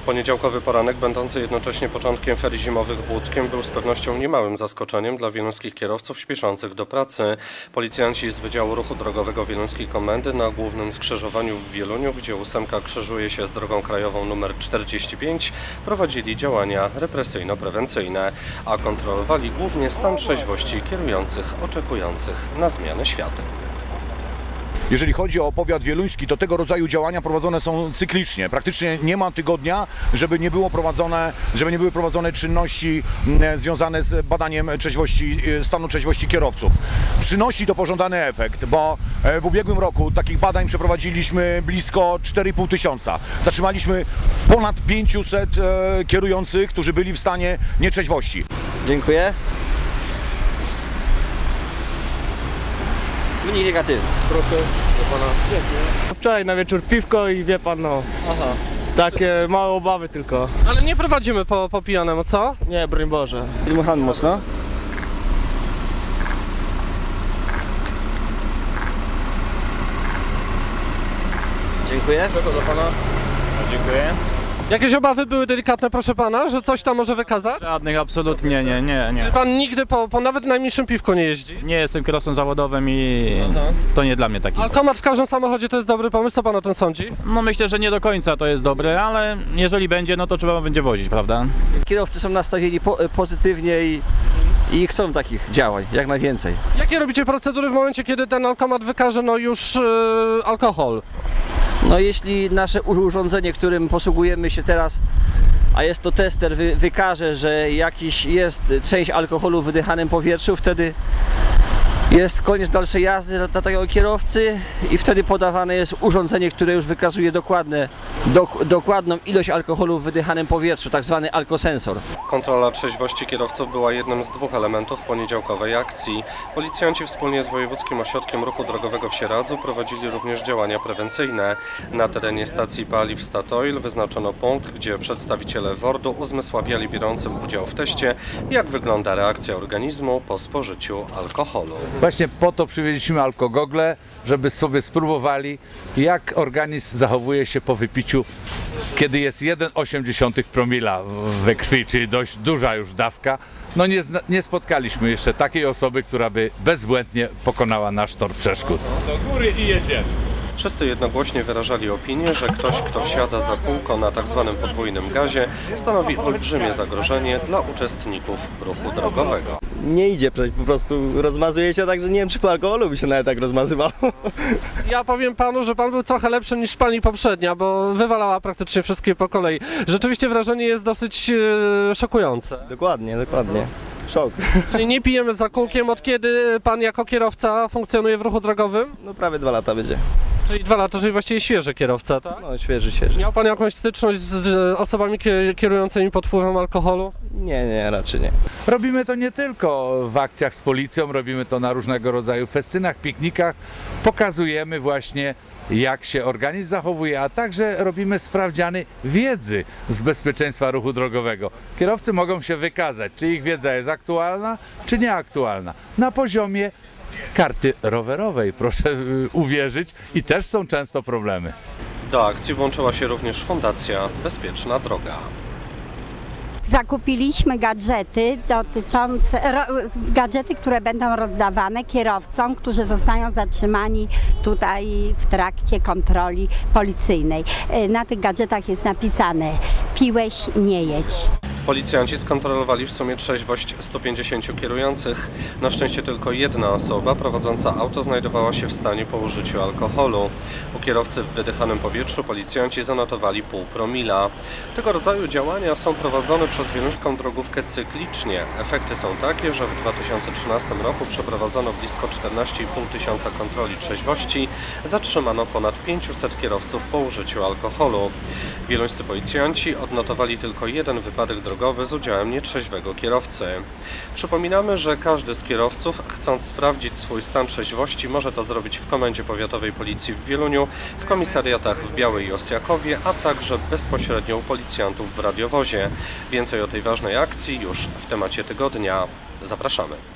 Poniedziałkowy poranek, będący jednocześnie początkiem ferii zimowych w Łódzkiem, był z pewnością niemałym zaskoczeniem dla wieluńskich kierowców śpieszących do pracy. Policjanci z Wydziału Ruchu Drogowego Wieluńskiej Komendy na głównym skrzyżowaniu w Wieluniu, gdzie ósemka krzyżuje się z drogą krajową nr 45, prowadzili działania represyjno-prewencyjne, a kontrolowali głównie stan trzeźwości kierujących oczekujących na zmianę świateł. Jeżeli chodzi o powiat wieluński, to tego rodzaju działania prowadzone są cyklicznie. Praktycznie nie ma tygodnia, żeby nie były prowadzone czynności związane z badaniem stanu trzeźwości kierowców. Przynosi to pożądany efekt, bo w ubiegłym roku takich badań przeprowadziliśmy blisko 4,5 tysiąca. Zatrzymaliśmy ponad 500 kierujących, którzy byli w stanie nietrzeźwości. Dziękuję. Wynik negatywny. Proszę do pana. Wczoraj na wieczór piwko i wie pan, no. Aha. Takie małe obawy tylko. Ale nie prowadzimy po pijanemu, co? Nie, broń Boże. Dmuchamy mocno. Dziękuję. Czego do pana? Dziękuję. Jakieś obawy były delikatne, proszę pana, że coś tam może wykazać? Żadnych, absolutnie nie. Czy pan nigdy po nawet najmniejszym piwku nie jeździ? Nie jestem kierowcą zawodowym i to nie dla mnie taki. Alkomat w każdym samochodzie to jest dobry pomysł, co pan o tym sądzi? No myślę, że nie do końca to jest dobre, ale jeżeli będzie, no to trzeba będzie wozić, prawda? Kierowcy są nastawieni pozytywnie i chcą takich działań, jak najwięcej. Jakie robicie procedury w momencie, kiedy ten alkomat wykaże już alkohol? No jeśli nasze urządzenie, którym posługujemy się teraz, a jest to tester, wykaże, że jakiś jest część alkoholu w wydychanym powietrzu, wtedy jest koniec dalszej jazdy dla takiego kierowcy i wtedy podawane jest urządzenie, które już wykazuje dokładną ilość alkoholu w wydychanym powietrzu, tak zwany alkosensor. Kontrola trzeźwości kierowców była jednym z dwóch elementów poniedziałkowej akcji. Policjanci wspólnie z Wojewódzkim Ośrodkiem Ruchu Drogowego w Sieradzu prowadzili również działania prewencyjne. Na terenie stacji paliw Statoil wyznaczono punkt, gdzie przedstawiciele WORD-u uzmysławiali biorącym udział w teście, jak wygląda reakcja organizmu po spożyciu alkoholu. Właśnie po to przywieźliśmy alkogogle, żeby sobie spróbowali, jak organizm zachowuje się po wypiciu, kiedy jest 1,8 promila we krwi, czyli dość duża już dawka. No nie spotkaliśmy jeszcze takiej osoby, która by bezbłędnie pokonała nasz tor przeszkód. Do góry i jedziemy. Wszyscy jednogłośnie wyrażali opinię, że ktoś, kto wsiada za kółko na tzw. podwójnym gazie, stanowi olbrzymie zagrożenie dla uczestników ruchu drogowego. Nie idzie przecież, po prostu rozmazuje się tak, że nie wiem, czy po alkoholu by się nawet tak rozmazywał. Ja powiem panu, że pan był trochę lepszy niż pani poprzednia, bo wywalała praktycznie wszystkie po kolei. Rzeczywiście wrażenie jest dosyć szokujące. Dokładnie. Szok. Czyli nie pijemy za kółkiem. Od kiedy pan jako kierowca funkcjonuje w ruchu drogowym? No prawie 2 lata będzie. Czyli 2 lata, czyli właściwie świeży kierowca, tak? No świeży. Miał pan jakąś styczność z osobami kierującymi pod wpływem alkoholu? Nie, raczej nie. Robimy to nie tylko w akcjach z policją, robimy to na różnego rodzaju festynach, piknikach. Pokazujemy właśnie, jak się organizm zachowuje, a także robimy sprawdziany wiedzy z bezpieczeństwa ruchu drogowego. Kierowcy mogą się wykazać, czy ich wiedza jest aktualna, czy nieaktualna. Na poziomie karty rowerowej, proszę uwierzyć, i też są często problemy. Do akcji włączyła się również Fundacja Bezpieczna Droga. Zakupiliśmy gadżety, które będą rozdawane kierowcom, którzy zostają zatrzymani tutaj w trakcie kontroli policyjnej. Na tych gadżetach jest napisane: piłeś, nie jedź. Policjanci skontrolowali w sumie trzeźwość 150 kierujących. Na szczęście tylko jedna osoba prowadząca auto znajdowała się w stanie po użyciu alkoholu. U kierowcy w wydychanym powietrzu policjanci zanotowali 0,5 promila. Tego rodzaju działania są prowadzone przez wieluńską drogówkę cyklicznie. Efekty są takie, że w 2013 roku przeprowadzono blisko 14,5 tysiąca kontroli trzeźwości. Zatrzymano ponad 500 kierowców po użyciu alkoholu. Wieluńscy policjanci odnotowali tylko jeden wypadek drogowy z udziałem nietrzeźwego kierowcy. Przypominamy, że każdy z kierowców, chcąc sprawdzić swój stan trzeźwości, może to zrobić w Komendzie Powiatowej Policji w Wieluniu, w komisariatach w Białej i Osjakowie, a także bezpośrednio u policjantów w radiowozie. Więcej o tej ważnej akcji już w temacie tygodnia. Zapraszamy.